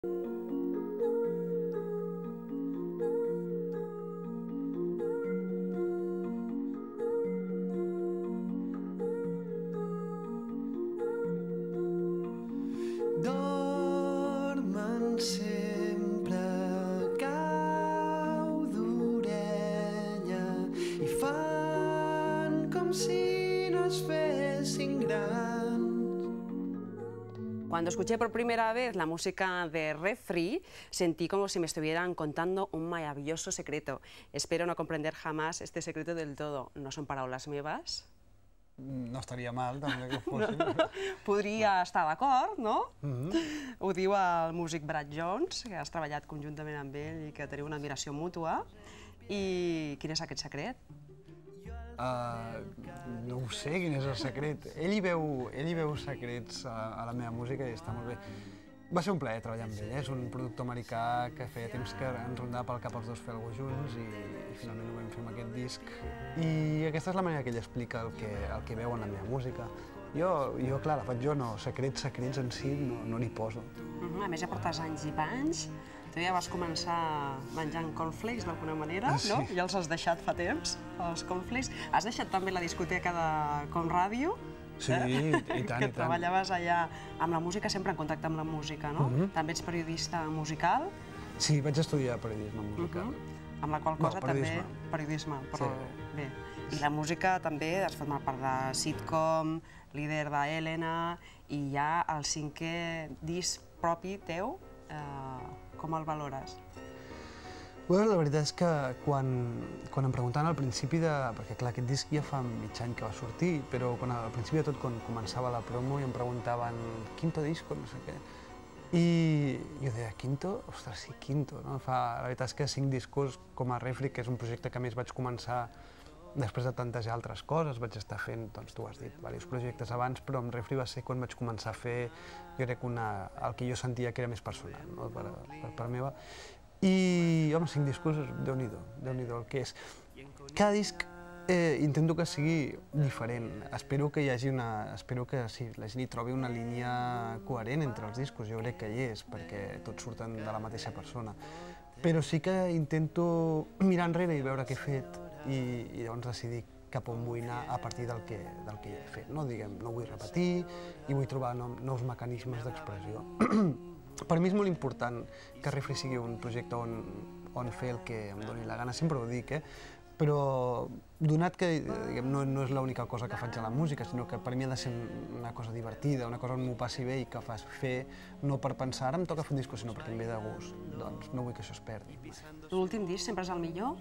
Dormen sempre cau d'orella i fan com si no es fessin grans. Cuando escuché por primera vez la música de Refri, sentí como si me estuvieran contando un maravilloso secreto. Espero no comprender jamás este secreto del todo. ¿No son paraules meves? No estaria mal, també, que fossin. Podria estar d'acord, no? Ho diu el músic Brad Jones, que has treballat conjuntament amb ell i que teniu una admiració mútua. I quin és aquest secret? No ho sé, quin és el secret. Ell hi veu secrets a la meva música i està molt bé. Va ser un plaer treballar amb ell, és un productor americà que feia temps que ens rondava pel cap els dos fer alguna cosa junts i finalment ho vam fer amb aquest disc. I aquesta és la manera que ell explica el que veu en la meva música. Jo, clar, la faig jo, no, secrets en si no n'hi poso. A més, ja portes anys i panys. Tu ja vas començar menjant cornflakes d'alguna manera, no? Ja els has deixat fa temps, els cornflakes. Has deixat també la discoteca de Conradio? Sí, i tant. Que treballaves allà amb la música, sempre en contacte amb la música, no? També ets periodista musical? Sí, vaig estudiar periodisme musical. Amb la qual cosa també... Periodisme, però bé. I la música també has format part de Sitcom, líder d'Helena, i ja el 5è disc propi teu, com el valores? La veritat és que quan em preguntaven al principi de... Perquè clar, aquest disc ja fa mig any que va sortir, però al principi de tot, quan començava la promo i em preguntaven quinto disco, no sé què, i jo deia, quinto? Ostres, sí, quinto, no? La veritat és que 5 discos com a Refri, que és un projecte que a més vaig començar després de tantes altres coses, vaig estar fent, doncs tu has dit, diversos projectes abans, però amb Refri va ser quan vaig començar a fer, jo crec, el que jo sentia que era més personal, no? Per part meva. I, home, 5 discos, Déu-n'hi-do el que és. Cada disc intento que sigui diferent. Espero que la gent hi trobi una línia coherent entre els discos. Jo crec que hi és, perquè tots surten de la mateixa persona. Però sí que intento mirar enrere i veure què he fet i llavors decidir cap on vull anar a partir del que ja he fet. No vull repetir i vull trobar nous mecanismes d'expressió. Per mi és molt important que Refri sigui un projecte on fer el que em doni la gana, sempre ho dic, però donat que no és l'única cosa que faig a la música, sinó que per mi ha de ser una cosa divertida, una cosa on m'ho passi bé i que fas fer no per pensar ara em toca fer un disco, sinó perquè em ve de gust, doncs no vull que això es perdi. L'últim disc sempre és el millor?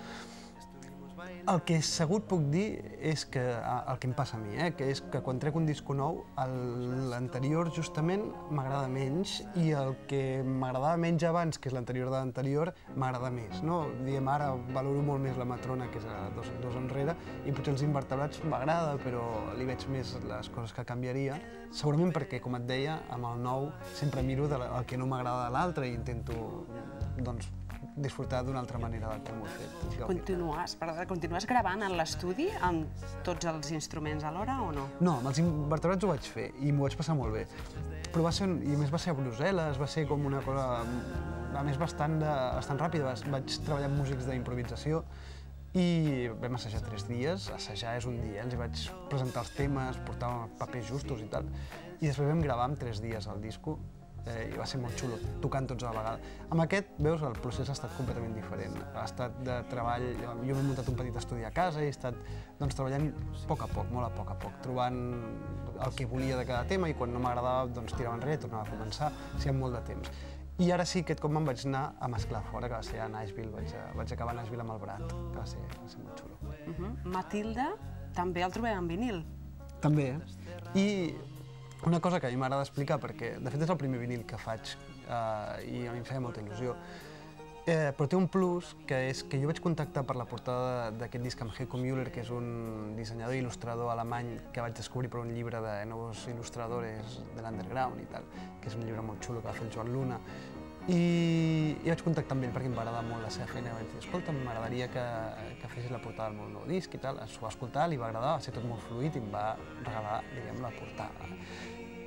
El que segur et puc dir és que el que em passa a mi, que és que quan trec un disco nou, l'anterior justament m'agrada menys i el que m'agradava menys abans, que és l'anterior de l'anterior, m'agrada més. Diguem, ara valoro molt més la Matrona, que és dos enrere, i potser els Invertebrats m'agrada, però li veig més les coses que canviaria. Segurament perquè, com et deia, amb el nou sempre miro el que no m'agrada de l'altre i intento, doncs, disfrutar d'una altra manera del que m'ho he fet. Continues gravant en l'estudi amb tots els instruments alhora o no? No, amb els Invertebrats ho vaig fer i m'ho vaig passar molt bé. Però a més va ser a Brussel·les, va ser com una cosa, a més bastant ràpida. Vaig treballar amb músics d'improvisació i vam assajar 3 dies. Assajar és un dia, els vaig presentar els temes, portar papers justos i tal. I després vam gravar en 3 dies el disco i va ser molt xulo, tocant tots a la vegada. Amb aquest, veus, el procés ha estat completament diferent. Ha estat de treball, jo m'he muntat un petit estudi a casa i he estat treballant a poc, molt a poc, trobant el que volia de cada tema i quan no m'agradava tirava enrere i tornava a començar, amb molt de temps. I ara sí, aquest cop me'n vaig anar a mesclar fora, que va ser a Nashville, vaig acabar a Nashville amb el Brad, que va ser molt xulo. Matilda també el trobem en vinil. També, i una cosa que a mi m'agrada explicar, perquè de fet és el primer vinil que faig i a mi em feia molta il·lusió, però té un plus, que és que jo vaig contactar per la portada d'aquest disc amb Heiko Müller, que és un dissenyador i il·lustrador alemany que vaig descobrir per un llibre de Nous Il·lustradores de l'Underground i tal, que és un llibre molt xulo que va fer el Joan Luna. I vaig contactar amb ell perquè em va agradar molt la seva feina i vaig dir, escolta, m'agradaria que fessis la portada del meu nou disc i tal. S'ho va escoltar, li va agradar, va ser tot molt fluid i em va regalar, diguem, la portada.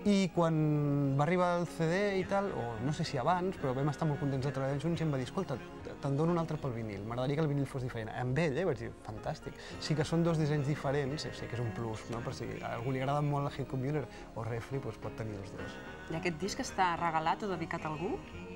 I quan va arribar el CD i tal, o no sé si abans, però vam estar molt contents de treballar junts i em va dir, escolta, te'n dono un altre pel vinil, m'agradaria que el vinil fos diferent. Amb ell, vaig dir, fantàstic. Sí que són dos dissenys diferents, sé que és un plus, no? Per si a algú li agrada molt la Head Computer o Refri, doncs pot tenir els dos. I aquest disc està regalat o dedicat a algú?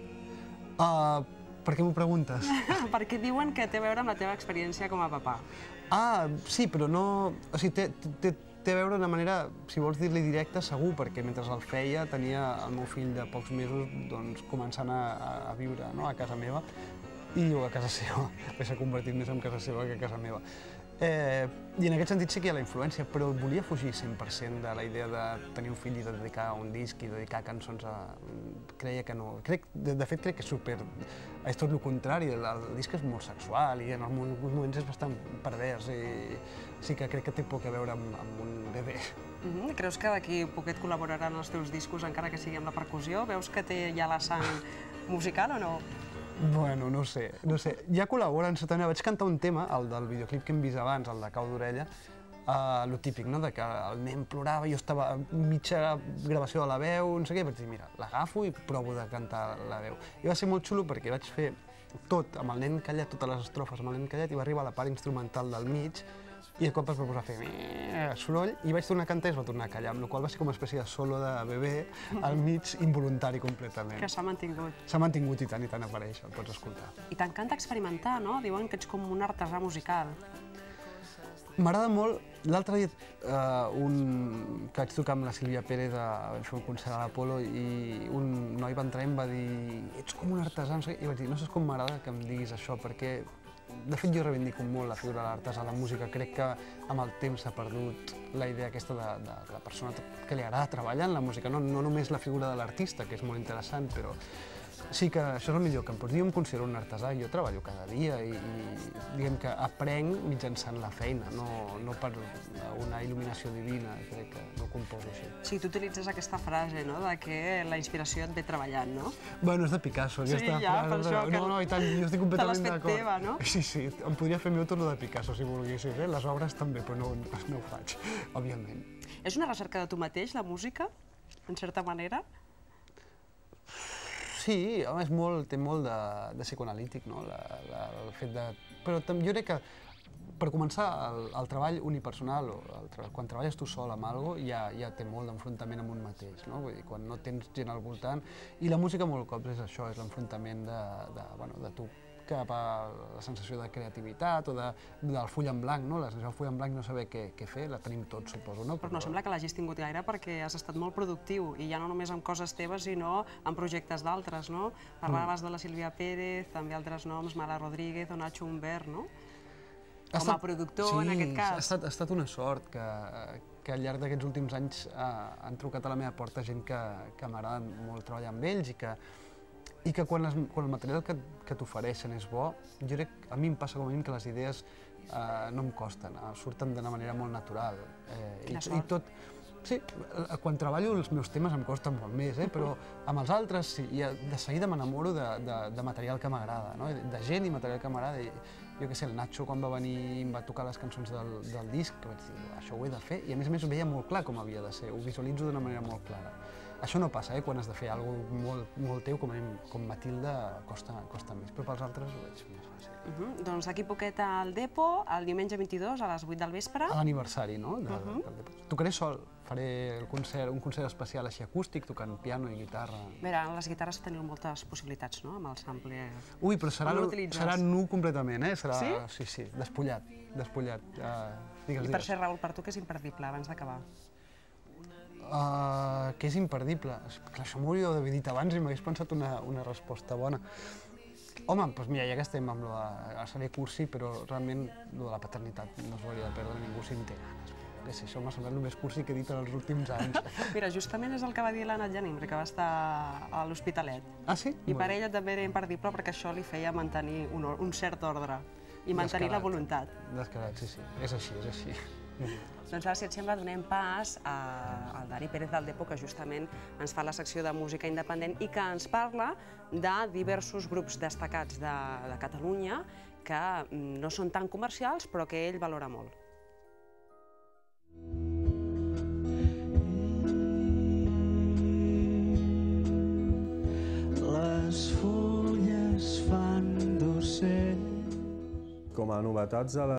Per què m'ho preguntes? Perquè diuen que té a veure amb la teva experiència com a papà. Sí, però no... O sigui, té a veure d'una manera, si vols dir-li directa, segur, perquè mentre el feia tenia el meu fill de pocs mesos doncs, començant a viure a casa meva, o a casa seva, perquè s'ha convertit més en casa seva que a casa meva. I en aquest sentit sí que hi ha la influència, però volia fugir 100% de la idea de tenir un fill i de dedicar un disc i dedicar cançons a... Creia que no... De fet, crec que és tot el contrari, el disc és molt sexual i en alguns moments és bastant pervers i sí que crec que té poc a veure amb un bebè. Creus que d'aquí poquet col·laboraran els teus discos encara que sigui amb la percussió? Veus que té ja la sang musical o no? Bueno, no sé. Ja col·laboren, també vaig cantar un tema, el del videoclip que hem vist abans, el de Cau d'Orella, lo típic, no?, de que el nen plorava, jo estava a mitja gravació de la veu, no sé què, i vaig dir, mira, l'agafo i provo de cantar la veu. I va ser molt xulo perquè vaig fer tot, amb el nen callat, totes les estrofes amb el nen callat, i va arribar a la part instrumental del mig, i de cop es va posar a fer soroll i vaig tornar a cantar i es va tornar a callar, amb la qual va ser com una espècie de solo de bebè al mig, involuntari completament. Que s'ha mantingut. S'ha mantingut i tant apareix, el pots escoltar. I t'encanta experimentar, no? Diuen que ets com un artesà musical. M'agrada molt. L'altre dia que vaig tocar amb la Sílvia Pérez, vam fer un concert a l'Apolo i un noi va entrar i em va dir ets com un artesà, no sé què, i vaig dir no saps com m'agrada que em diguis això, perquè de fet jo reivindico molt la figura de l'artesà a la música, crec que amb el temps s'ha perdut la idea aquesta de la persona que li agrada treballar en la música, no només la figura de l'artista, que és molt interessant, però sí que això és el millor que em pots dir. Jo em considero un artesà, jo treballo cada dia i diguem que aprenc mitjançant la feina, no per una il·luminació divina, crec que no ho composo així. Sí, tu utilitzes aquesta frase, no?, de que la inspiració et ve treballant, no? Bueno, és de Picasso, aquesta frase. Sí, ja, per això que no, i tant, jo estic completament d'acord. te l'has fet teva, no? Sí, em podria fer meu tot el de Picasso, si volguessis, les obres també, però no ho faig, òbviament. És una recerca de tu mateix, la música, en certa manera? Sí, home, té molt de psicoanalític, no? El fet de... Però jo crec que, per començar, el treball unipersonal, quan treballes tu sol amb alguna cosa, ja té molt d'enfrontament amb un mateix, no? Vull dir, quan no tens gent al voltant... I la música molt cops és això, és l'enfrontament de tu cap a la sensació de creativitat o del full en blanc, no? La sensació del full en blanc no saber què fer, la tenim tots, suposo, no? Però no sembla que l'hagis tingut gaire perquè has estat molt productiu i ja no només amb coses teves, sinó amb projectes d'altres, no? Parlaves de la Sílvia Pérez, també altres noms, Mala Rodríguez o Nacho Humbert, no? Com a productor, en aquest cas. Sí, ha estat una sort que al llarg d'aquests últims anys han trucat a la meva porta gent que m'agrada molt treballar amb ells i que quan el material que t'ofereixen és bo, jo crec, a mi em passa com a mínim que les idees no em costen, surten d'una manera molt natural. Quina sort. Sí, quan treballo els meus temes em costen molt més, però amb els altres de seguida m'enamoro de material que m'agrada, de gent i material que m'agrada. Jo què sé, el Nacho quan va venir i em va tocar les cançons del disc, que vaig dir, això ho he de fer, i a més ho veia molt clar com havia de ser, ho visualitzo d'una manera molt clara. Això no passa, quan has de fer alguna cosa molt teu, com Matilda, costa més, però pels altres ho veig més fàcil. Doncs d'aquí poquet al Depo, el diumenge 22 a les 8 del vespre. A l'aniversari, no? Del Depo. Tocaré sol, faré un concert especial així acústic, tocant piano i guitarra. A veure, les guitarres tenen moltes possibilitats, no?, amb el sample. Ui, però serà nu completament, Sí? Sí, despullat. I per ser, Raül, per tu què és imperdible, abans d'acabar? Que és imperdible. Clar, això m'ho hauríeu d'haver dit abans i m'hagués pensat una resposta bona. Home, doncs mira, ja que estem amb seré cursi, però realment de la paternitat no s'ho hauria de perdre ningú si en té ganes. Que sé, això m'ha semblat el més cursi que he dit en els últims anys. Mira, justament és el que va dir l'Anna Janimbre, que va estar a l'Hospitalet. Ah, sí? I per ella també era imperdible perquè això li feia mantenir un cert ordre i mantenir la voluntat. Descarat, sí. És així. Doncs ara, si et sembla, donem pas al Dani Pérez del Depo, que justament ens fa la secció de música independent i que ens parla de diversos grups destacats de Catalunya que no són tan comercials, però que ell valora molt. com a novetats de